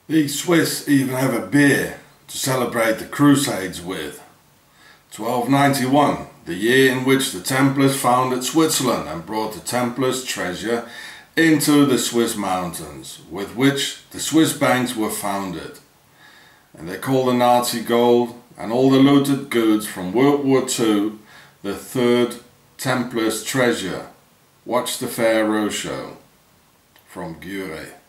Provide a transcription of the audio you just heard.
The Swiss even have a beer to celebrate the Crusades with. 1291, the year in which the Templars founded Switzerland and brought the Templars' treasure into the Swiss mountains, with which the Swiss banks were founded. And they call the Nazi gold and all the looted goods from World War II the third Templars' treasure. Watch the Pharaoh show from Gure.